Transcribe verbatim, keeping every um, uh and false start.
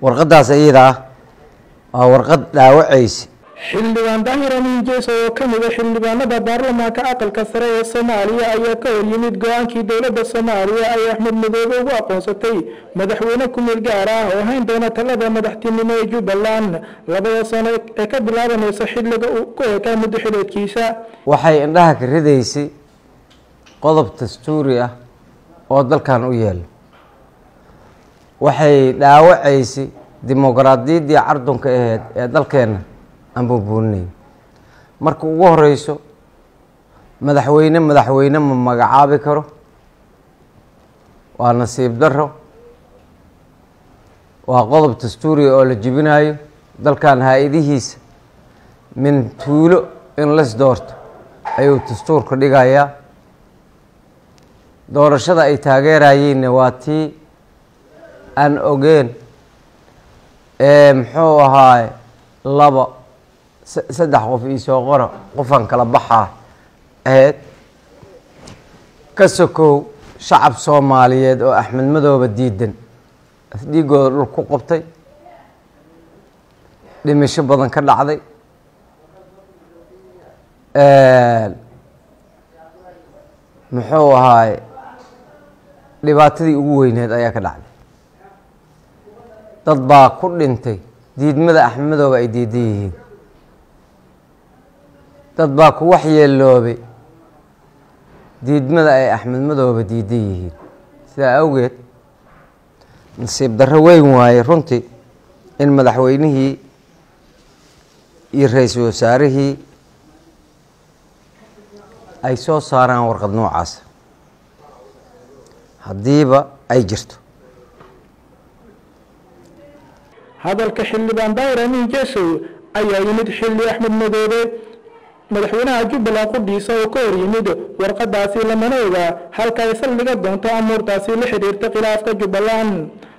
warqadaas iyada ah warqad dhaawacaysi xildhibaan Daahir Amiin Jeeso oo ka mid ah xildhibaanada baarlamaanka aqalka sare ee Soomaaliya ayaa ka hor yimid go'aankii dowladda Soomaaliya ay Axmed Madoobe ugu aqoonsatay madaxweyne ku meel gaar ah oo hayn doona talada madaxtinimo ee Jubbaland labada sano ee ka bilaabanaysa xilliga uu ku ekaa muddo xileedkiisa waxay indhaha ka ridaysay qodob dastuuri ah oo dalkan u yaal waxay dhaawacaysay dimuqraadiyadii cardunka ahayd ee dalkeena aan buubuunayn marka ugu horeyso madaxweyne madaxweyne ma magacaabi karo waa nasiib daro waa qodob dastuuri oo la jibinayo dalkan hay'adihiisa min tuulo in las doorto ayuu dastuurka dhigayaa doorashada ay taageerayeen waa tii aan ogeen ee muxuu ahaay laba saddex qof ii soo qora qofan kala baxaa ahayd ka sokow shacab Soomaaliyeed oo Axmed Madoobe diidan dhiigooda dhul ku qabtay dhimasho badan ka dhacday muxuu ahaay dhibaatadii ugu weyneed ayaa ka dhacday dad baa ku dhintay diidmada Axmed Madoobe ay diidan yihiin dad baa ku waxyeeloobay diidmada ay Axmed Madoobe diidan yihiin sidaa awgeed nasiib darro weyn waaye runtii in madaxweynihii iyo ra'iisul wasaarihii ay soo saaraan warqad noocaas haddiiba ay jirto hadalka xildhibaan Daahir Amiin Jeeso ayaa yimid xilli Axmed Madoobe madaxweynaha Jubbaland qudhiisa oo ka hor yimid warqadaasi lamana oga halka ay saldhiga doonto amuurtaasi la xiriirta khilaafka Jubbaland